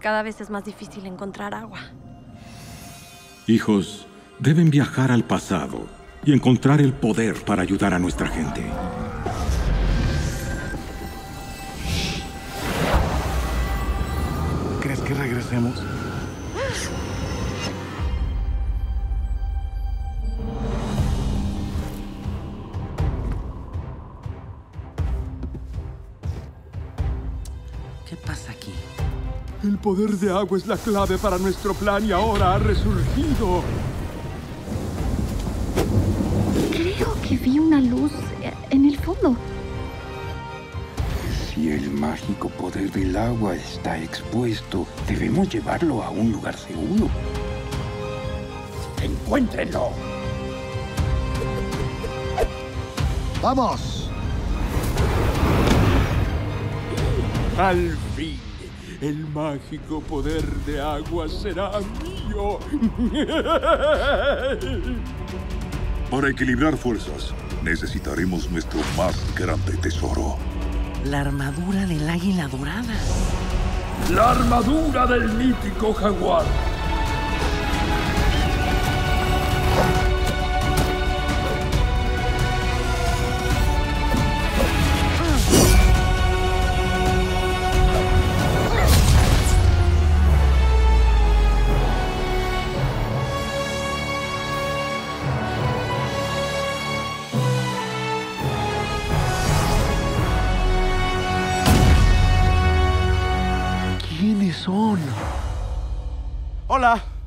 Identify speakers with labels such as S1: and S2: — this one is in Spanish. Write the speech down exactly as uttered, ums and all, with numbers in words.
S1: cada vez es más difícil encontrar agua.
S2: Hijos, deben viajar al pasado y encontrar el poder para ayudar a nuestra gente.
S3: ¿Crees que regresemos?
S4: ¿Qué pasa aquí?
S5: El poder de agua es la clave para nuestro plan y ahora ha resurgido.
S6: Creo que vi una luz en el fondo.
S7: Si el mágico poder del agua está expuesto, debemos llevarlo a un lugar seguro. ¡Encuéntrenlo!
S5: ¡Vamos! Al fin, el mágico poder de agua será mío.
S8: Para equilibrar fuerzas, necesitaremos nuestro más grande tesoro.
S4: La armadura del águila dorada.
S5: La armadura del mítico jaguar.
S3: ¿Quiénes son?
S5: Hola.